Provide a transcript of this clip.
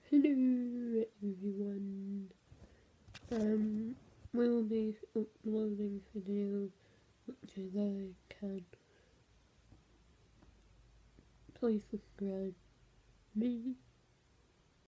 Hello everyone. We'll be uploading videos much as I can. Please subscribe me